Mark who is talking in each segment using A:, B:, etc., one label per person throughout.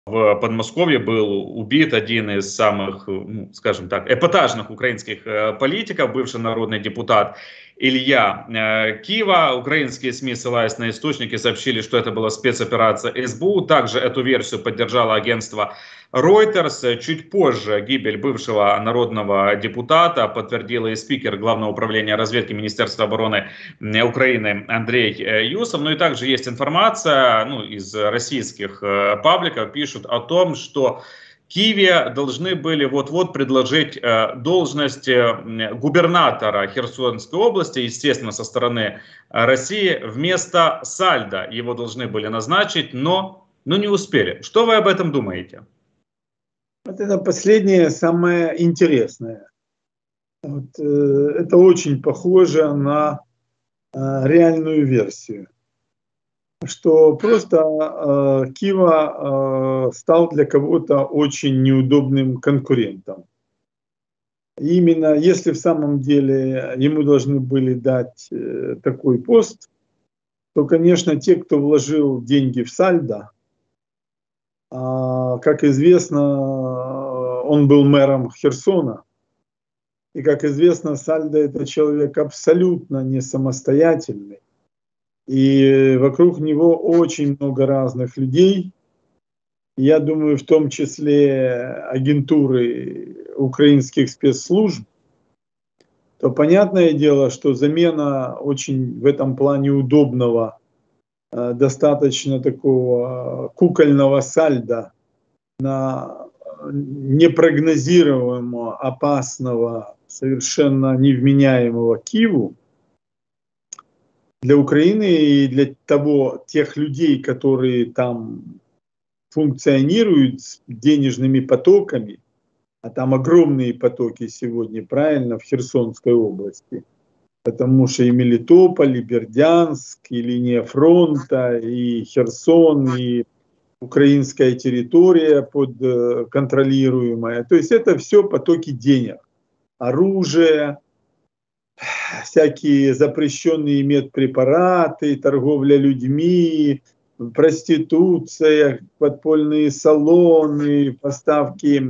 A: в Подмосковье был убит один из самых, ну, скажем так, эпатажных украинских политиков, бывший народный депутат Илья Кива. Украинские СМИ, ссылаясь на источники, сообщили, что это была спецоперация СБУ. Также эту версию поддержало агентство Reuters. Чуть позже гибель бывшего народного депутата подтвердил и спикер Главного управления разведки Министерства обороны Украины Андрей Юсов. Ну и также есть информация, ну, из российских пабликов, пишут о том, что Киеве должны были вот-вот предложить должность губернатора Херсонской области, естественно, со стороны России, вместо Сальдо его должны были назначить, но не успели. Что вы об этом думаете?
B: Вот это последнее самое интересное. Вот, это очень похоже на реальную версию, что просто Кива стал для кого-то очень неудобным конкурентом. И именно если в самом деле ему должны были дать такой пост, то, конечно, те, кто вложил деньги в Сальдо, как известно, он был мэром Херсона. И, как известно, Сальдо – это человек абсолютно не самостоятельный. И вокруг него очень много разных людей. Я думаю, в том числе агентуры украинских спецслужб. То понятное дело, что замена очень в этом плане удобного, достаточно такого кукольного Сальдо на непрогнозируемого, опасного, совершенно невменяемого Киву для Украины и для тех людей, которые там функционируют с денежными потоками, а там огромные потоки сегодня, правильно, в Херсонской области, потому что и Мелитополь, и Бердянск, и линия фронта, и Херсон, и украинская территория контролируемая. То есть это все потоки денег, оружие, всякие запрещенные медпрепараты, торговля людьми, проституция, подпольные салоны, поставки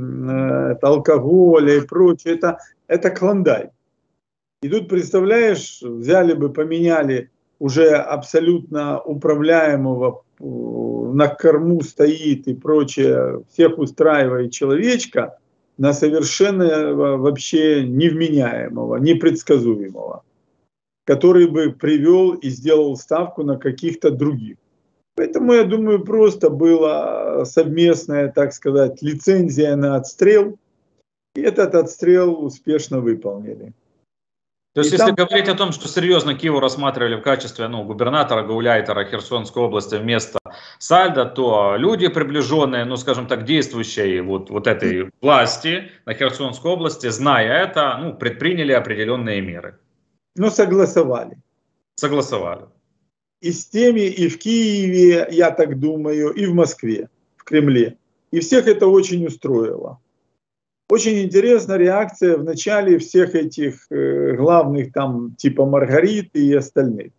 B: алкоголя и прочее. Это клондайк. И тут, представляешь, взяли бы, поменяли уже абсолютно управляемого, на корму стоит и прочее, всех устраивает человечка, на совершенно вообще невменяемого, непредсказуемого, который бы привел и сделал ставку на каких-то других. Поэтому, я думаю, просто была совместная, так сказать, лицензия на отстрел, и этот отстрел успешно выполнили.
A: То есть, если говорить о том, что серьезно Киеву рассматривали в качестве губернатора, гауляйтера Херсонской области вместо Сальдо, то люди, приближенные, ну, скажем так, действующей вот этой власти на Херсонской области, зная это, предприняли определенные меры.
B: Ну, согласовали.
A: Согласовали.
B: И с теми, и в Киеве, я так думаю, и в Москве, в Кремле. И всех это очень устроило. Очень интересна реакция в начале всех этих главных там типа Маргариты и остальных.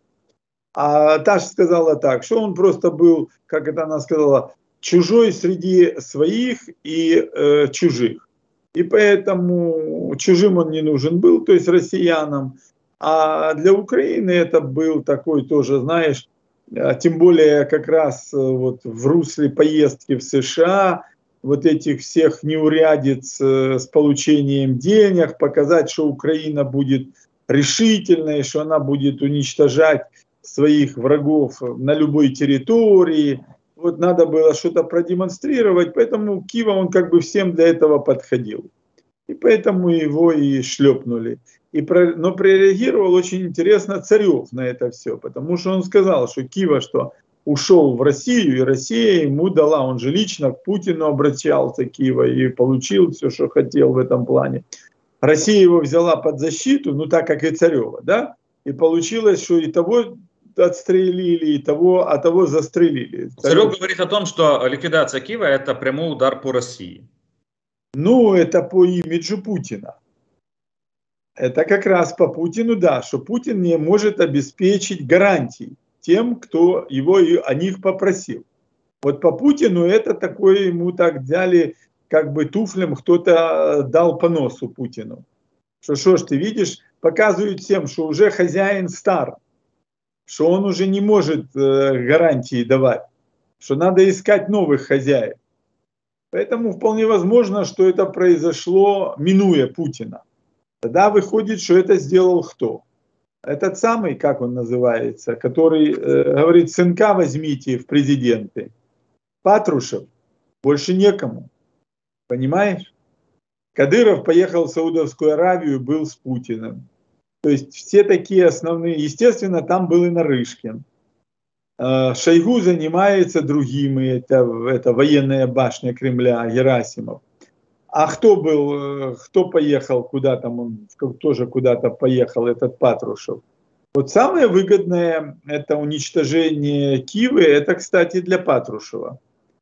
B: А Таша сказала так, что он просто был, как это она сказала, чужой среди своих и чужих. И поэтому чужим он не нужен был, то есть россиянам. А для Украины это был такой тоже, знаешь, тем более как раз вот в русле поездки в США, вот этих всех неурядиц с получением денег, показать, что Украина будет решительной, что она будет уничтожать своих врагов на любой территории. Вот надо было что-то продемонстрировать, поэтому Кива, он как бы всем для этого подходил. И поэтому его и шлепнули. Но прореагировал очень интересно Царев на это все, потому что он сказал, что Кива, что ушел в Россию, и Россия ему дала, он же лично к Путину обращался, Кива, и получил все, что хотел в этом плане. Россия его взяла под защиту, ну так как и Царева, да, и получилось, что и того отстрелили, и того застрелили.
A: Царев говорит о том, что ликвидация Киева – это прямой удар по России.
B: Ну, это по имиджу Путина. Это как раз по Путину, да, что Путин не может обеспечить гарантий тем, кто его о них попросил. Вот по Путину это такое, ему так взяли, как бы туфлям кто-то дал по носу Путину. Что ж ты видишь, показывают всем, что уже хозяин стар, что он уже не может гарантии давать, что надо искать новых хозяев. Поэтому вполне возможно, что это произошло, минуя Путина. Тогда выходит, что это сделал кто? Этот самый, как он называется, который говорит, сынка возьмите в президенты. Патрушев. Больше некому. Понимаешь? Кадыров поехал в Саудовскую Аравию, был с Путиным. То есть все такие основные. Естественно, там был и Нарышкин. Шойгу занимается другим, это военная башня Кремля, Герасимов. А кто был, кто поехал, куда там он тоже куда-то поехал, этот Патрушев. Вот самое выгодное это уничтожение Киева, это, кстати, для Патрушева.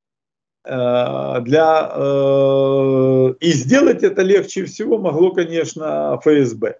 B: И сделать это легче всего могло, конечно, ФСБ,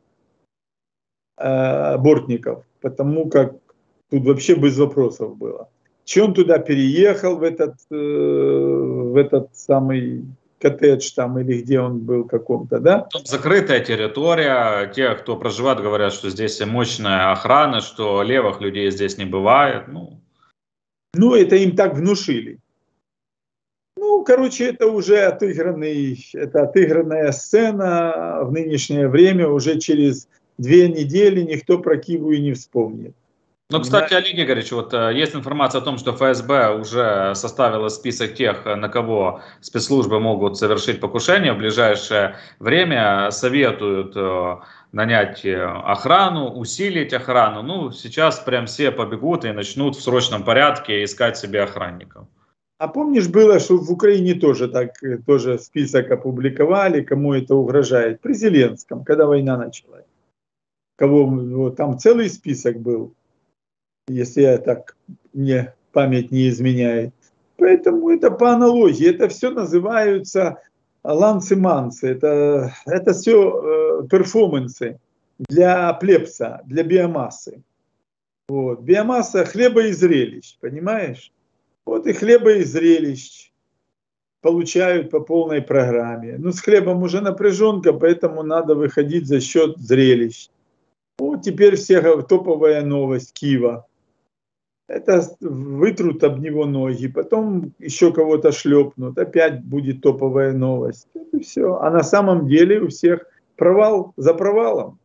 B: Бортников, потому как тут вообще без вопросов было. Че он туда переехал, в этот самый коттедж там, или где он был каком-то, да?
A: Там закрытая территория, те, кто проживает, говорят, что здесь мощная охрана, что левых людей здесь не бывает.
B: Ну, это им так внушили. Ну, короче, это уже отыгранная сцена в нынешнее время, уже через 2 недели никто про Киеву и не вспомнит.
A: Ну, кстати, Олег Игоревич, вот есть информация о том, что ФСБ уже составила список тех, на кого спецслужбы могут совершить покушение в ближайшее время, советуют нанять охрану, усилить охрану. Ну, сейчас прям все побегут и начнут в срочном порядке искать себе охранников.
B: А помнишь, было, что в Украине тоже список опубликовали, кому это угрожает? При Зеленском, когда война началась. Там целый список был, если мне память не изменяет. Поэтому это по аналогии. Это все называются ланцы-манцы. Это все перформансы для плебса, для биомассы. Вот. Биомасса хлеба и зрелищ, понимаешь? Вот и хлеба и зрелищ получают по полной программе. Ну, с хлебом уже напряженка, поэтому надо выходить за счет зрелищ. Вот теперь топовая новость Киева. Это вытрут об него ноги, потом еще кого-то шлепнут, опять будет топовая новость. Это все. А на самом деле у всех провал за провалом.